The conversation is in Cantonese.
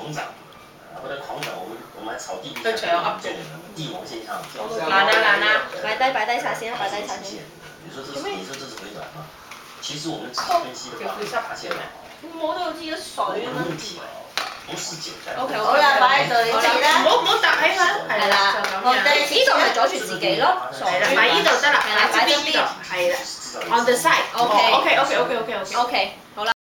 狂涨，或者狂涨，我們喺炒地下地王現象。 擺低茶先啊，擺低茶先。 你說這是回暖嗎？其實我們分析的話，發現摸到自己水啊！ 不是簡單。 O K， 好啦，擺喺度，你知啦。 唔好搭起佢。 係啦，呢度咪阻住自己咯。 係啦，擺呢度得啦，係啦，擺呢度，係啦。On the side。OK。OK。 OK，好啦。